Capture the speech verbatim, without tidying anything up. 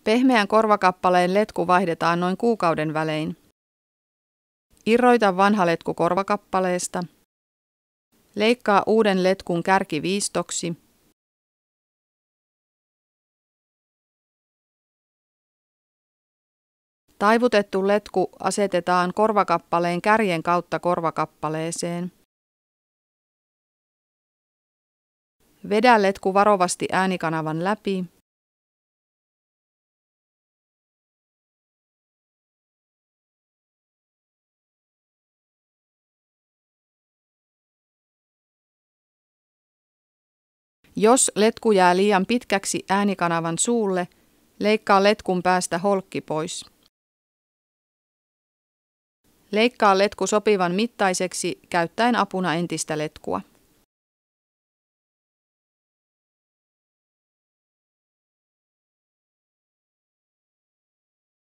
Pehmeän korvakappaleen letku vaihdetaan noin kuukauden välein. Irroita vanha letku korvakappaleesta. Leikkaa uuden letkun kärki viistoksi. Taivutettu letku asetetaan korvakappaleen kärjen kautta korvakappaleeseen. Vedä letku varovasti äänikanavan läpi. Jos letku jää liian pitkäksi äänikanavan suulle, leikkaa letkun päästä holkki pois. Leikkaa letku sopivan mittaiseksi käyttäen apuna entistä letkua.